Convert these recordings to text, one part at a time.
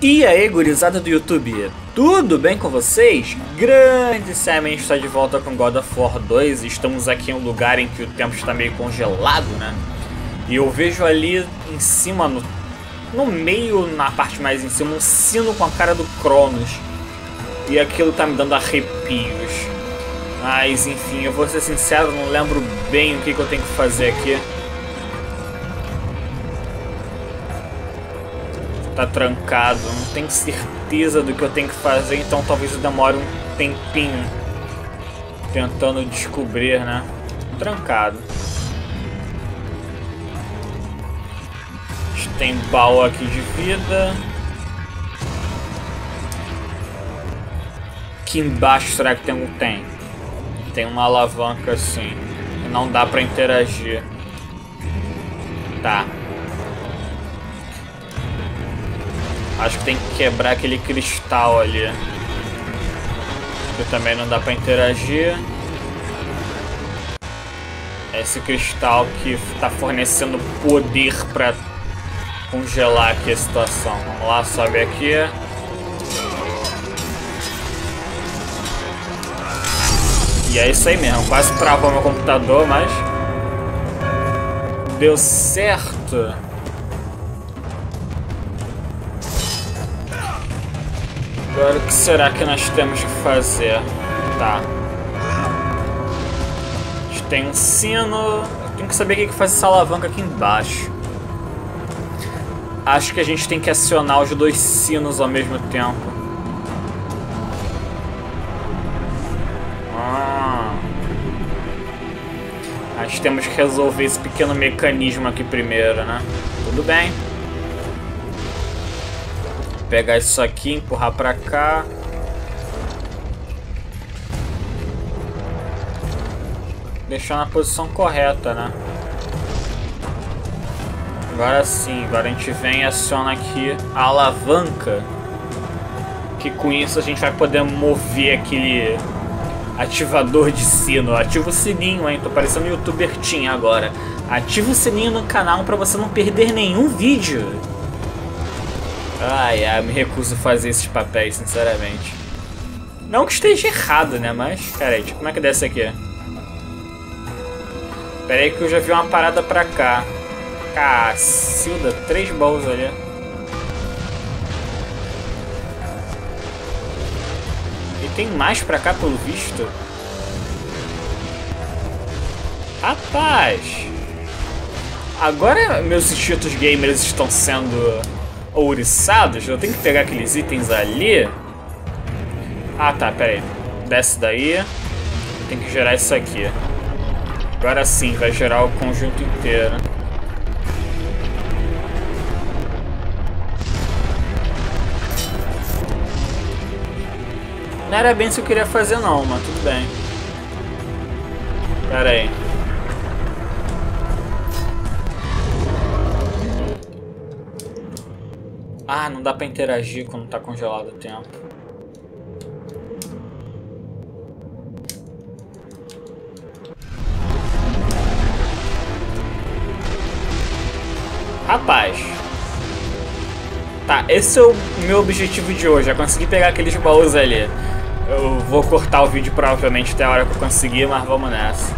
E aí, gurizada do YouTube, tudo bem com vocês? Grande Simon está de volta com God of War 2. Estamos aqui em um lugar em que o tempo está meio congelado, né? E eu vejo ali em cima, no meio, na parte mais em cima, um sino com a cara do Cronos. E aquilo tá me dando arrepios. Mas enfim, eu vou ser sincero, não lembro bem o que eu tenho que fazer aqui. Tá trancado, não tenho certeza do que eu tenho que fazer, então talvez eu demore um tempinho tentando descobrir, né? Trancado. Tem baú aqui de vida. Aqui embaixo será que tem um tem? Tem uma alavanca assim. Não dá pra interagir. Tá. Acho que tem que quebrar aquele cristal ali. Que também não dá pra interagir. Esse cristal que tá fornecendo poder pra congelar aqui a situação. Vamos lá, sobe aqui. E é isso aí mesmo. Quase travou meu computador, mas deu certo. Agora o que será que nós temos que fazer? Tá. A gente tem um sino. Eu tenho que saber o que faz essa alavanca aqui embaixo. Acho que a gente tem que acionar os dois sinos ao mesmo tempo. Nós temos que resolver esse pequeno mecanismo aqui primeiro, né? Tudo bem. Pegar isso aqui, empurrar pra cá. Deixar na posição correta, né? Agora sim, agora a gente vem e aciona aqui a alavanca. Que com isso a gente vai poder mover aquele ativador de sino. Ativa o sininho, hein? Tô parecendo um youtuber teen agora. Ativa o sininho no canal pra você não perder nenhum vídeo. Ai, me recuso a fazer esses papéis, sinceramente. Não que esteja errado, né? Mas, peraí, como é que desce aqui? Peraí que eu já vi uma parada pra cá. Cacilda, 3 baús ali. E tem mais pra cá, pelo visto. Rapaz! Agora meus instintos gamers estão sendo ouriçados. Eu tenho que pegar aqueles itens ali. Ah tá, pera aí. Desce daí. Tem que gerar isso aqui. Agora sim, vai gerar o conjunto inteiro. Não era bem isso que eu queria fazer não, mas tudo bem. Pera aí. Ah, não dá pra interagir quando tá congelado o tempo. Rapaz. Tá, esse é o meu objetivo de hoje, é conseguir pegar aqueles baús ali. Eu vou cortar o vídeo provavelmente até a hora que eu conseguir, mas vamos nessa.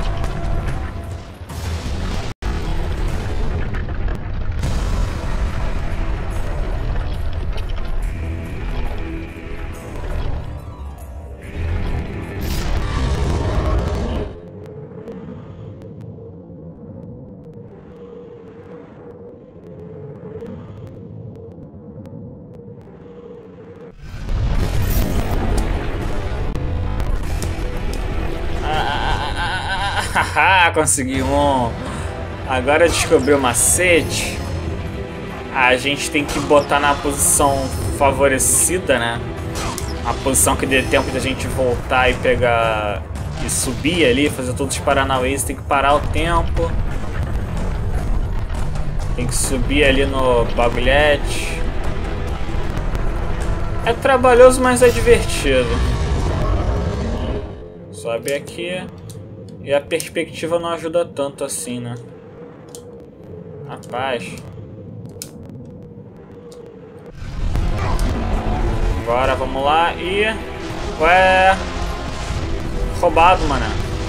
Haha, consegui um. Agora eu descobri o macete. A gente tem que botar na posição favorecida, né? A posição que dê tempo de a gente voltar e pegar e subir ali, fazer todos os paranauês. Tem que parar o tempo. Tem que subir ali no bagulhete. É trabalhoso, mas é divertido. Sobe aqui. E a perspectiva não ajuda tanto assim, né? Rapaz. Agora vamos lá e... Ué... Roubado, mano.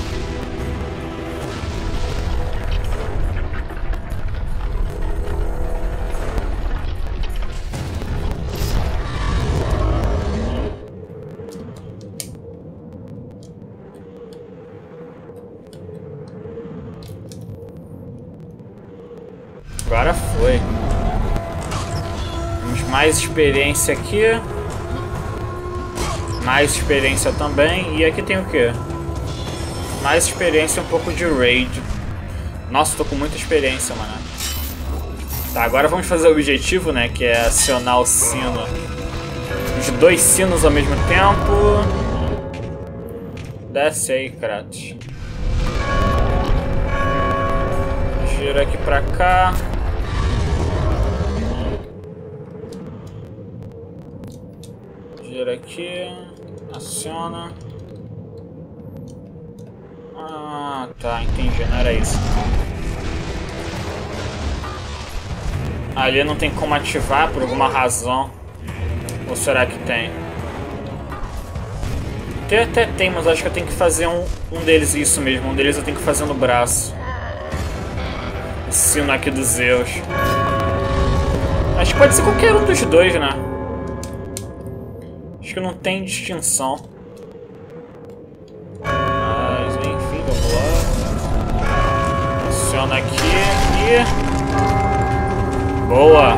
Agora foi. Temos mais experiência aqui. Mais experiência também. E aqui tem o que? Mais experiência e um pouco de raid. Nossa, tô com muita experiência, mano. Tá, agora vamos fazer o objetivo, né? Que é acionar o sino. Os dois sinos ao mesmo tempo. Desce aí, Kratos. Gira aqui pra cá. Gira aqui. Aciona. Ah, tá, entendi, não era isso. Ali não tem como ativar por alguma razão. Ou será que tem? Até tem, mas acho que eu tenho que fazer um deles isso mesmo. Um deles eu tenho que fazer no braço. O sino aqui dos Zeus. Acho que pode ser qualquer um dos dois, né? Acho que não tem distinção. Mas enfim, vamos lá. Aciona aqui e... Boa!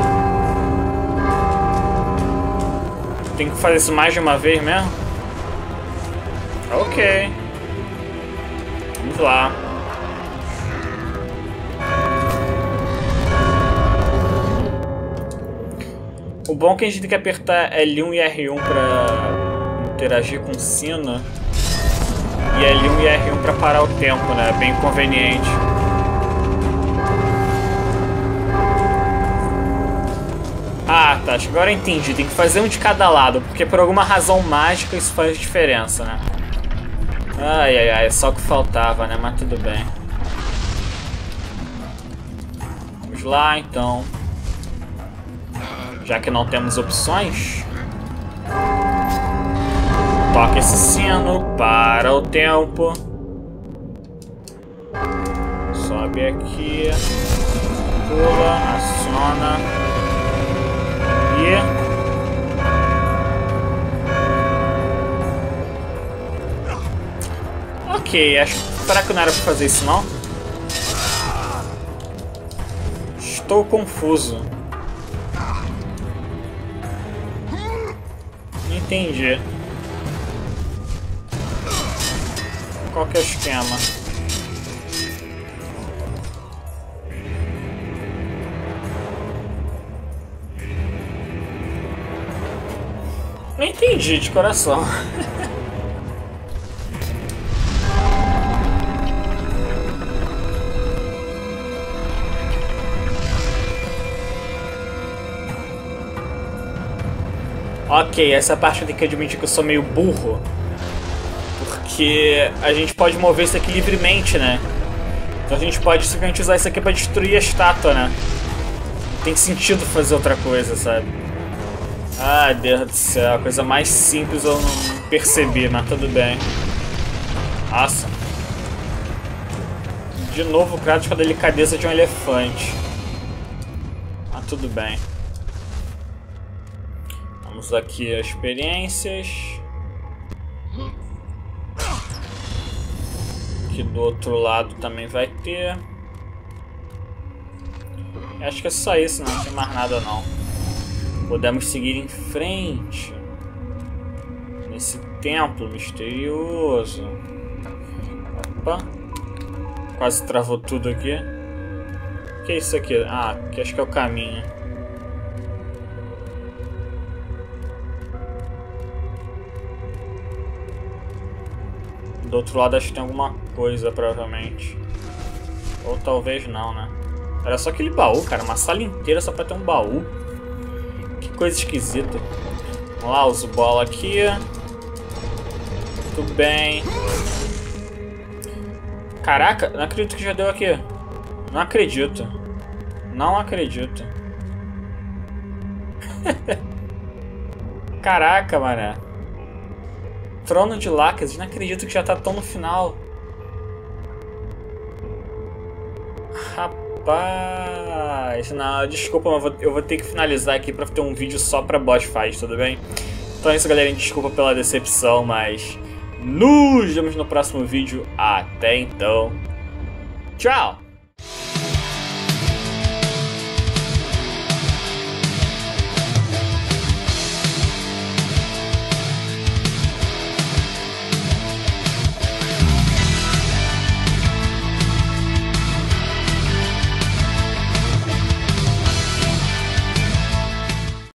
Tem que fazer isso mais de uma vez mesmo? Ok. Vamos lá. O bom é que a gente tem que apertar L1 e R1 pra interagir com o sino. E L1 e R1 pra parar o tempo, né? Bem conveniente. Ah, tá. Acho que agora eu entendi. Tem que fazer um de cada lado, porque por alguma razão mágica isso faz diferença, né? Ai, ai, ai. Só o que faltava, né? Mas tudo bem. Vamos lá, então. Já que não temos opções. Toca esse sino. Para o tempo. Sobe aqui. Pula. Aciona. Ok, acho que... Será que não era pra fazer isso, não? Estou confuso. Não entendi. Qual que é o esquema? Não entendi de coração. Ok, essa parte eu tenho que admitir que eu sou meio burro. Porque a gente pode mover isso aqui livremente, né? Então a gente pode simplesmente usar isso aqui pra destruir a estátua, né? Não tem sentido fazer outra coisa, sabe? Ai, Deus do céu, a coisa mais simples eu não percebi, mas tudo bem. Nossa. De novo o Kratos com a delicadeza de um elefante. Mas tudo bem. Vamos aqui as experiências. Aqui do outro lado também vai ter. Acho que é só isso, não tem mais nada não. Podemos seguir em frente nesse templo misterioso. Opa, quase travou tudo aqui. O que é isso aqui? Ah, aqui acho que é o caminho. Do outro lado acho que tem alguma coisa, provavelmente. Ou talvez não, né? Era só aquele baú, cara. Uma sala inteira só pra ter um baú. Que coisa esquisita. Vamos lá, uso bola aqui. Tudo bem. Caraca, não acredito que já deu aqui. Não acredito. Não acredito. Caraca, mané. Trono de Lacas, não acredito que já tá tão no final. Rapaz, não, desculpa, mas eu vou ter que finalizar aqui pra ter um vídeo só pra boss fight, tudo bem? Então é isso, galerinha, desculpa pela decepção, mas nos vemos no próximo vídeo. Até então, tchau!